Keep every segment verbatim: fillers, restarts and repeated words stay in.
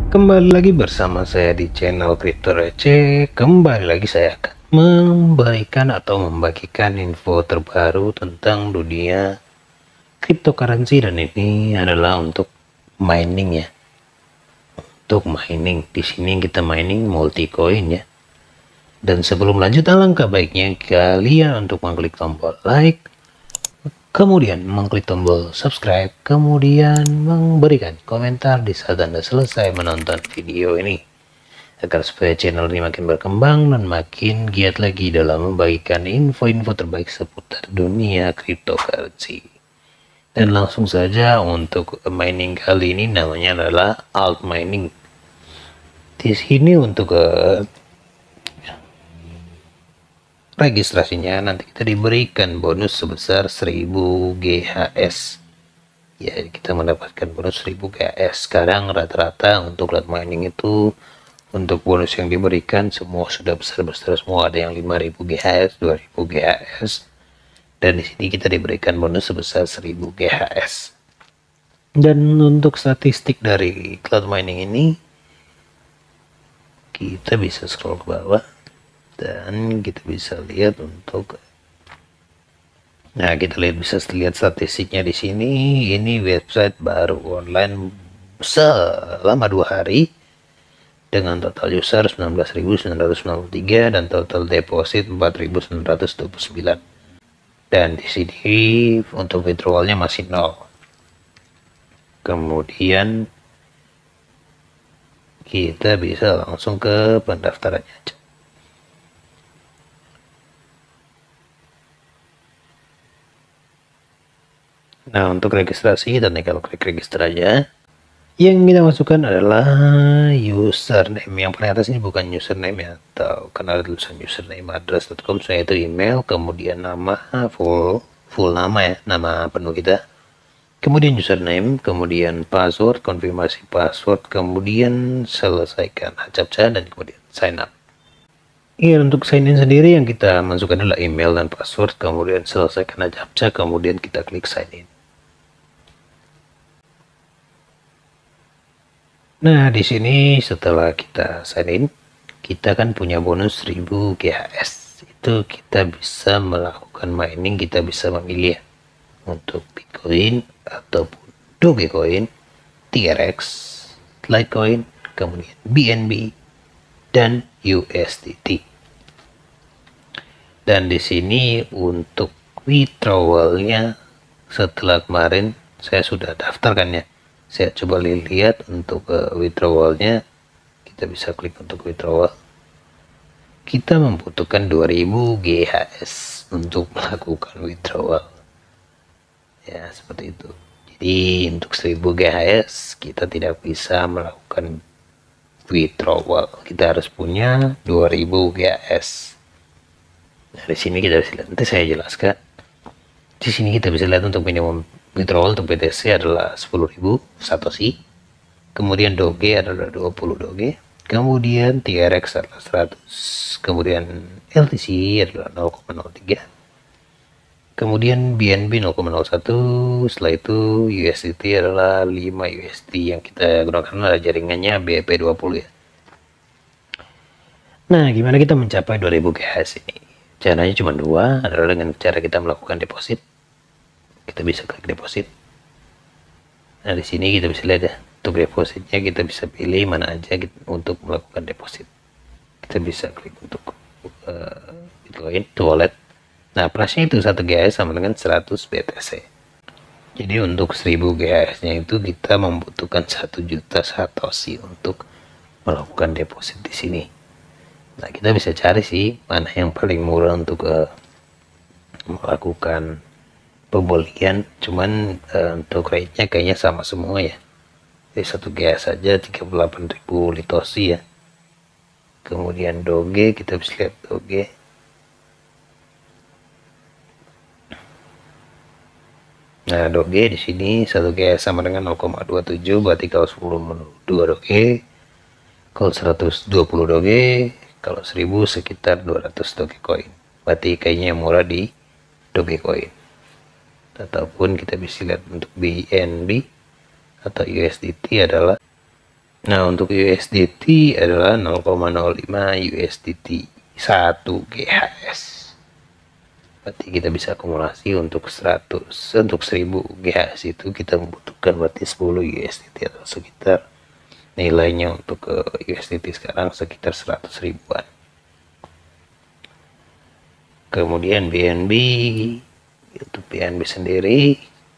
Kembali lagi bersama saya di channel Kripto Receh. Kembali lagi saya akan memberikan atau membagikan info terbaru tentang dunia cryptocurrency, dan ini adalah untuk mining ya. Untuk mining di sini kita mining multi coin ya. Dan sebelum lanjut, alangkah baiknya kalian untuk mengklik tombol like, kemudian mengklik tombol subscribe, kemudian memberikan komentar di saat Anda selesai menonton video ini, agar supaya channel ini makin berkembang dan makin giat lagi dalam membagikan info-info terbaik seputar dunia cryptocurrency. Dan langsung saja untuk mining kali ini namanya adalah alt mining. Di sini untuk uh, registrasinya nanti kita diberikan bonus sebesar seribu G H S ya, kita mendapatkan bonus seribu G H S. Sekarang rata-rata untuk lot mining itu untuk bonus yang diberikan semua sudah besar-besar semua, ada yang lima ribu G H S, dua ribu G H S, dan di sini kita diberikan bonus sebesar seribu G H S. Dan untuk statistik dari cloud mining ini kita bisa scroll ke bawah dan kita bisa lihat untuk, nah kita lihat bisa lihat statistiknya di sini. Ini website baru online selama dua hari dengan total user sembilan belas ribu sembilan ratus sembilan puluh tiga dan total deposit empat ribu sembilan ratus dua puluh sembilan. Dan di sini untuk withdrawalnya masih nol. Kemudian kita bisa langsung ke pendaftarannya aja. Nah, untuk registrasi, dan kalau klik register aja, yang kita masukkan adalah username. Yang paling atas ini bukan username ya, atau karena ada tulisan username address dot com, saya itu email, kemudian nama full full nama ya, nama penuh kita, kemudian username, kemudian password, konfirmasi password, kemudian selesaikan captcha, dan kemudian sign up. Iya, untuk sign in sendiri yang kita masukkan adalah email dan password, kemudian selesaikan captcha, kemudian kita klik sign in. Nah, di sini setelah kita sign in, kita kan punya bonus seribu G H S. Itu kita bisa melakukan mining, kita bisa memilih untuk Bitcoin ataupun Dogecoin, T R X, Litecoin, kemudian B N B dan U S D T. Dan di sini untuk withdrawalnya setelah kemarin saya sudah daftarkan ya. Saya coba lihat untuk uh, withdrawalnya, kita bisa klik untuk withdrawal. Kita membutuhkan dua ribu G H S untuk melakukan withdrawal ya, seperti itu. Jadi untuk seribu G H S kita tidak bisa melakukan withdrawal, kita harus punya dua ribu G H S. Nah, di sini kita bisa lihat, nanti saya jelaskan. Di sini kita bisa lihat untuk minimum withdrawal untuk B T C adalah sepuluh ribu Satoshi, kemudian Doge adalah dua puluh Doge, kemudian T R X adalah seratus, kemudian L T C adalah nol koma nol tiga, kemudian B N B nol koma nol satu, setelah itu U S D T adalah lima U S D, yang kita gunakan adalah jaringannya B E P dua puluh ya. Nah, gimana kita mencapai dua ribu G H S ini? Caranya cuma dua, adalah dengan cara kita melakukan deposit. Kita bisa klik deposit. Nah, di sini kita bisa lihat ya, untuk depositnya kita bisa pilih mana aja gitu, untuk melakukan deposit. Kita bisa klik untuk uh, Bitcoin to wallet. Nah, price-nya itu satu G H S sama dengan seratus B T C. Jadi untuk seribu G H S-nya itu kita membutuhkan satu juta Satoshi untuk melakukan deposit di sini. Nah, kita bisa cari sih mana yang paling murah untuk uh, melakukan pembelian, cuman uh, untuk rate-nya kayaknya sama semua ya. Jadi satu G H S saja tiga puluh delapan ribu Litoshi ya. Kemudian Doge, kita bisa lihat Doge. Nah, Doge di sini satu G H S sama dengan nol koma dua tujuh, berarti kalau sepuluh dua Doge, kalau seratus dua puluh Doge, kalau seribu sekitar dua ratus Dogecoin. Berarti kayaknya murah di Dogecoin. Ataupun kita bisa lihat untuk B N B atau U S D T adalah Nah, untuk U S D T adalah nol koma nol lima U S D T satu G H S. Berarti kita bisa akumulasi untuk seratus, untuk seribu G H S itu kita membutuhkan berarti sepuluh U S D T, atau sekitar nilainya untuk ke U S D T sekarang sekitar seratus ribuan. Kemudian B N B, untuk B N B sendiri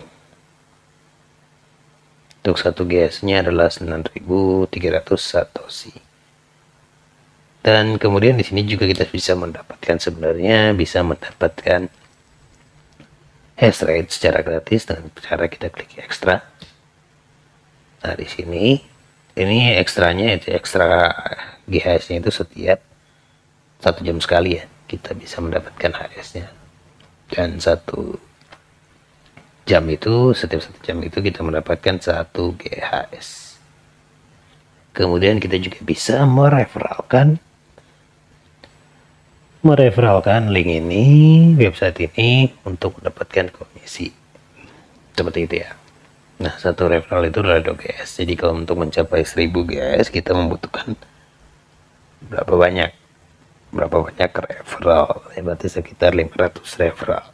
untuk satu G H S-nya adalah sembilan ribu tiga ratus satoshi. Dan kemudian di sini juga kita bisa mendapatkan, sebenarnya bisa mendapatkan hash rate secara gratis dengan cara kita klik ekstra. Nah, di sini ini ekstranya itu ekstra G H S-nya itu setiap satu jam sekali ya, kita bisa mendapatkan H S-nya. Dan satu jam itu, setiap satu jam itu kita mendapatkan satu G H S. Kemudian kita juga bisa mereferalkan mereferalkan link ini, website ini, untuk mendapatkan komisi seperti itu ya. Nah, satu referral itu adalah dua G H S. Jadi kalau untuk mencapai seribu G H S kita membutuhkan berapa banyak berapa banyak referral ya, berarti sekitar lima ratus referral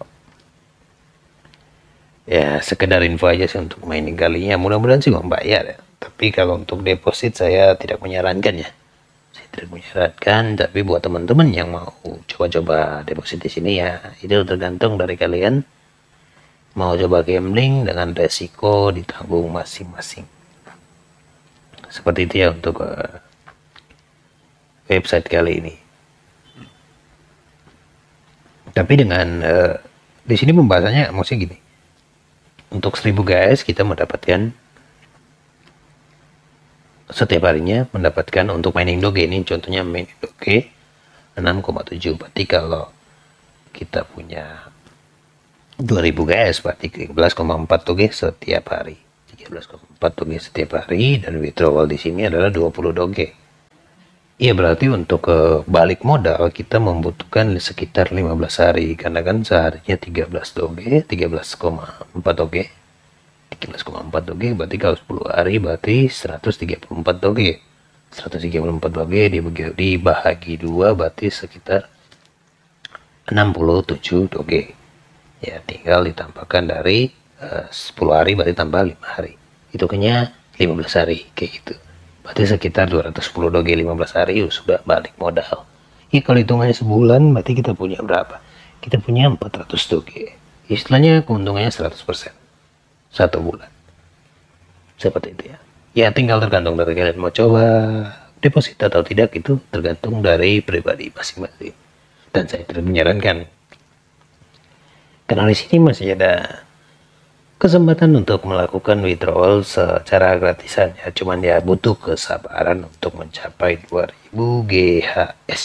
ya. Sekedar info aja sih untuk mining kalinya, mudah-mudahan sih membayar ya. Tapi kalau untuk deposit saya tidak menyarankan ya, saya tidak menyarankan. Tapi buat teman-teman yang mau coba-coba deposit di sini ya, itu tergantung dari kalian mau coba gambling dengan resiko ditanggung masing-masing. Seperti itu ya untuk uh, website kali ini. Tapi dengan uh, di sini pembahasannya maksudnya gini, untuk seribu G H S kita mendapatkan setiap harinya mendapatkan untuk mining doge, ini contohnya mining doge enam koma tujuh. Berarti kalau kita punya dua ribu G H S berarti tiga belas koma empat doge setiap hari, tiga belas koma empat doge setiap hari. Dan withdrawal di sini adalah dua puluh doge. Iya, berarti untuk ke balik modal kita membutuhkan sekitar lima belas hari, karena kan seharinya tiga belas doge, tiga belas koma empat doge, tiga belas koma empat doge, berarti kalau sepuluh hari berarti seratus tiga puluh empat doge. seratus tiga puluh empat doge dibagi, dibagi dua berarti sekitar enam puluh tujuh doge. Ya, tinggal ditambahkan dari uh, sepuluh hari berarti tambah lima hari. Hitungannya lima belas hari kayak gitu. Berarti sekitar dua ratus sepuluh doge lima belas hari uh, sudah balik modal. Ya, kalau hitungannya sebulan berarti kita punya berapa? Kita punya empat ratus doge. Istilahnya keuntungannya seratus persen satu bulan. Seperti itu ya. Ya, tinggal tergantung dari kalian mau coba deposit atau tidak, itu tergantung dari pribadi masing-masing. Dan saya tidak menyarankan, karena di sini masih ada kesempatan untuk melakukan withdrawal secara gratisan ya, cuman ya butuh kesabaran untuk mencapai dua ribu G H S.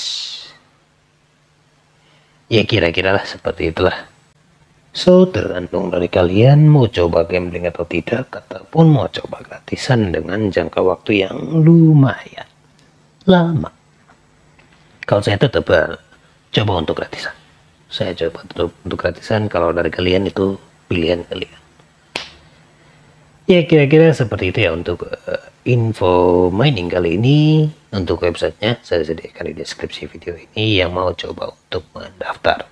Ya, kira-kira lah seperti itulah. So, tergantung dari kalian mau coba gambling atau tidak, ataupun mau coba gratisan dengan jangka waktu yang lumayan lama. Kalau saya tetap uh, coba untuk gratisan. Saya coba untuk, untuk gratisan. Kalau dari kalian itu pilihan kalian. Ya, kira-kira seperti itu ya untuk uh, info mining kali ini. Untuk websitenya saya sediakan di deskripsi video ini yang mau coba untuk mendaftar.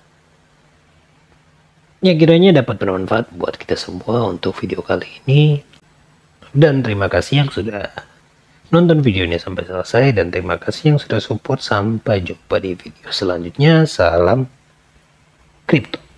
Ya, kiranya dapat bermanfaat buat kita semua untuk video kali ini. Dan terima kasih yang sudah nonton videonya sampai selesai. Dan terima kasih yang sudah support. Sampai jumpa di video selanjutnya. Salam kripto.